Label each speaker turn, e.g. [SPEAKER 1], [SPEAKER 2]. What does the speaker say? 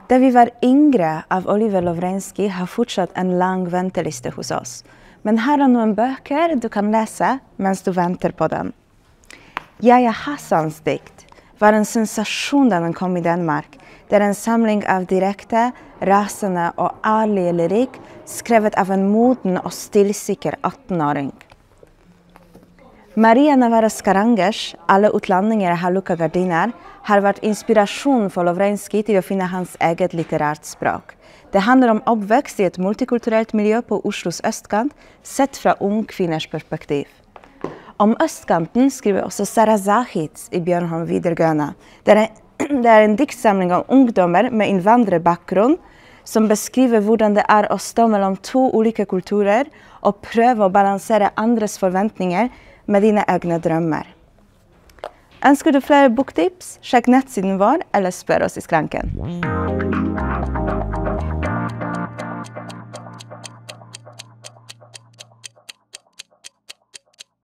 [SPEAKER 1] Da vi var yngre av Oliver Lovrenskij har fortsatt en lang venteliste hos oss. Men her er noen bøker du kan lese mens du venter på den. Yahya Hassans dikt var en sensasjon da den kom i Danmark. Det er en samling av direkte, rasende og ærlig lyrikk skrevet av en moden og stilsikker 18-åring. Maria Navarro Scarangers, Alle utlendinger har lukket gardiner, har vært inspirasjon for Lovrenskij til å finne hans eget litterært språk. Det handler om oppvekst i et multikulturelt miljø på Oslos østkant, sett fra ung kvinners perspektiv. Om østkanten skriver også Sara Zahid i Bjørnholm videregående. Det er en diktsamling av ungdommer med innvandrerbakgrunn som beskriver hvordan det er å stå mellom to ulike kulturer og prøve å balansere andres forventninger med dine egne drømmer. Ønsker du flere boktips? Sjekk nettsiden vår eller spør oss i skranken.